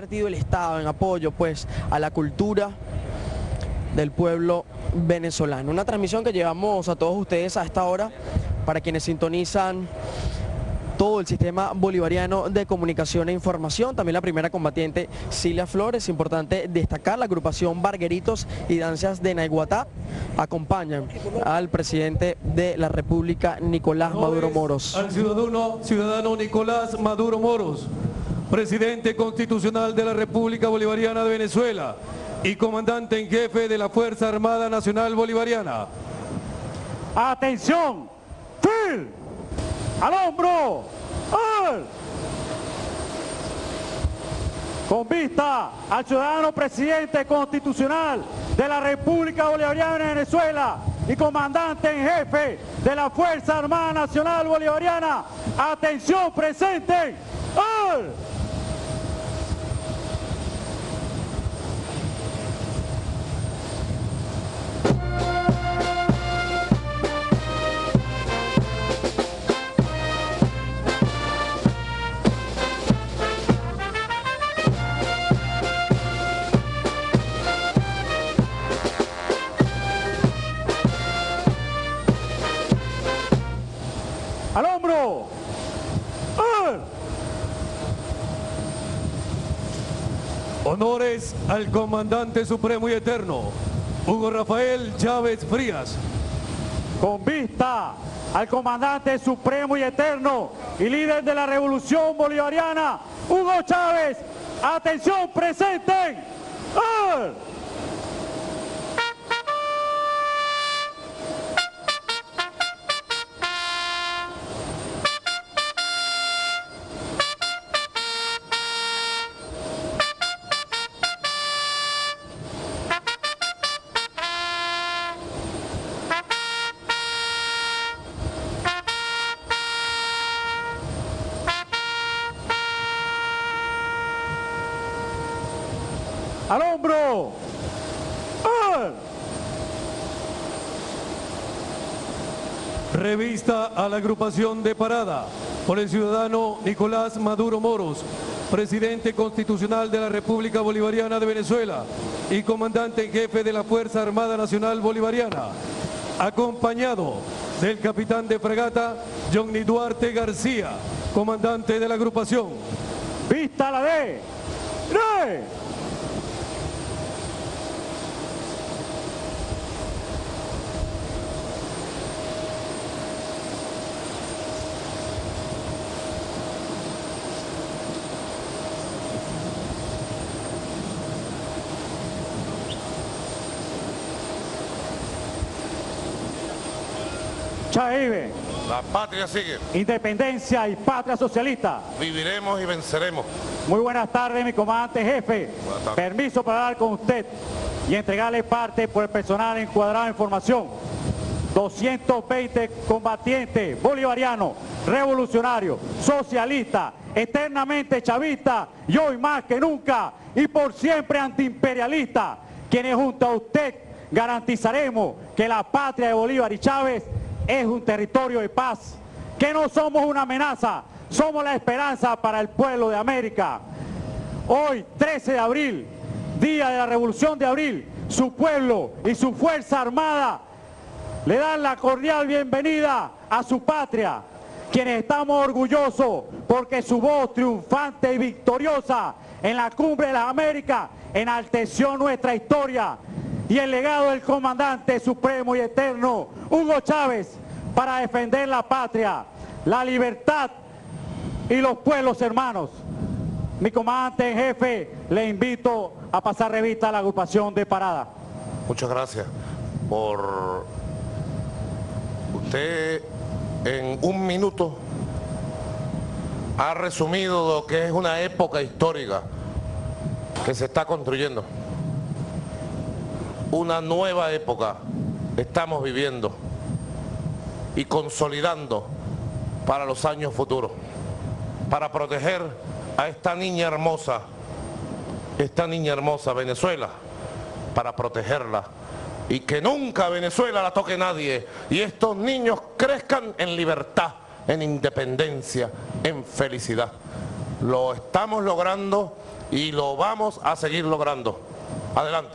invertido el Estado en apoyo pues a la cultura del pueblo venezolano. Una transmisión que llevamos a todos ustedes a esta hora para quienes sintonizan todo el sistema bolivariano de comunicación e información. También la primera combatiente Cilia Flores. Importante destacar, la agrupación Bargueritos y Danzas de Naiguatá acompañan al presidente de la República, Nicolás Maduro Moros. Al ciudadano Nicolás Maduro Moros, presidente constitucional de la República Bolivariana de Venezuela y comandante en jefe de la Fuerza Armada Nacional Bolivariana. ¡Atención! ¡Fil! ¡Al hombro! ¡Al! Con vista al ciudadano presidente constitucional de la República Bolivariana de Venezuela y comandante en jefe de la Fuerza Armada Nacional Bolivariana. ¡Atención, presente! ¡Al! ¡Al hombro! ¡Al! Honores al comandante supremo y eterno, Hugo Rafael Chávez Frías. Con vista al comandante supremo y eterno y líder de la Revolución Bolivariana, Hugo Chávez. ¡Atención, presenten! ¡Al! ¡Al hombro! ¡Al! Revista a la agrupación de parada por el ciudadano Nicolás Maduro Moros, presidente constitucional de la República Bolivariana de Venezuela y comandante en jefe de la Fuerza Armada Nacional Bolivariana, acompañado del capitán de fragata Johnny Duarte García, comandante de la agrupación. ¡Vista la de! ¡Re! Chaive, La patria sigue. independencia y patria socialista. Viviremos y venceremos. Muy buenas tardes, mi comandante jefe. Buenas tardes. Permiso para hablar con usted y entregarle parte por el personal encuadrado en formación. 220 combatientes bolivarianos, revolucionarios, socialistas, eternamente chavistas y hoy más que nunca y por siempre antiimperialistas, quienes junto a usted garantizaremos que la patria de Bolívar y Chávez es un territorio de paz, que no somos una amenaza, somos la esperanza para el pueblo de América. Hoy, 13 de abril, día de la Revolución de Abril, su pueblo y su Fuerza Armada le dan la cordial bienvenida a su patria, quienes estamos orgullosos porque su voz triunfante y victoriosa en la Cumbre de las Américas enalteció nuestra historia y el legado del comandante supremo y eterno Hugo Chávez para defender la patria, la libertad y los pueblos hermanos. Mi comandante en jefe, le invito a pasar revista a la agrupación de parada. Muchas gracias por usted en un minuto ha resumido lo que es una época histórica que se está construyendo. Una nueva época estamos viviendo y consolidando para los años futuros, para proteger a esta niña hermosa Venezuela, para protegerla y que nunca Venezuela la toque nadie y estos niños crezcan en libertad, en independencia, en felicidad. Lo estamos logrando y lo vamos a seguir logrando. Adelante.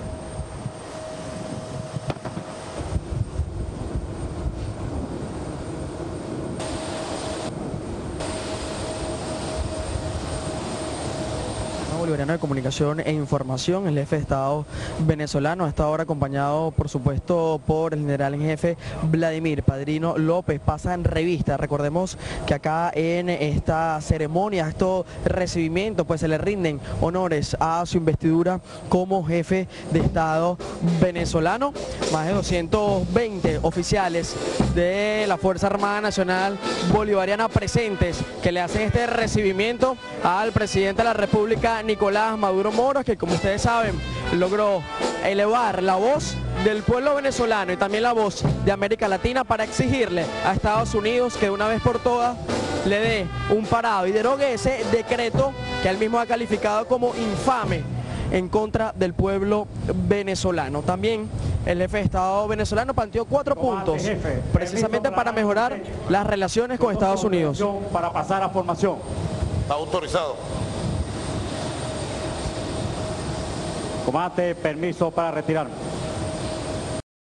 Bolivariano de Comunicación e Información, el jefe de Estado venezolano, a esta hora acompañado por supuesto por el general en jefe Vladimir Padrino López. Pasa en revista, recordemos que acá en esta ceremonia, este recibimiento, pues se le rinden honores a su investidura como jefe de Estado venezolano. Más de 220 oficiales de la Fuerza Armada Nacional Bolivariana presentes que le hacen este recibimiento al presidente de la República, Nicolás Maduro Moros, que como ustedes saben logró elevar la voz del pueblo venezolano y también la voz de América Latina para exigirle a Estados Unidos que de una vez por todas le dé un parado y derogue ese decreto que él mismo ha calificado como infame en contra del pueblo venezolano. También el jefe de Estado venezolano planteó 4 puntos precisamente para mejorar las relaciones con Estados Unidos. Para pasar a formación. Está autorizado. Comandante, permiso para retirarme.